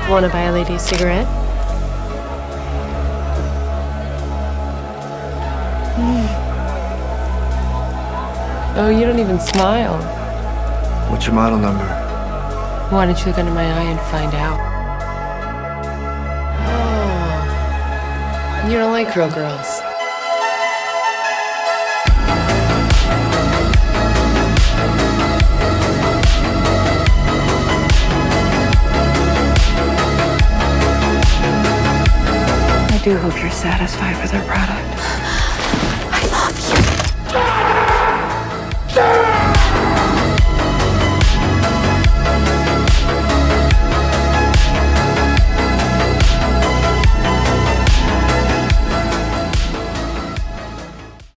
Want to buy a lady a cigarette? Oh, you don't even smile. What's your model number? Why don't you look under my eye and find out? Oh, you don't like real girls. I do hope you're satisfied with our product. I love you.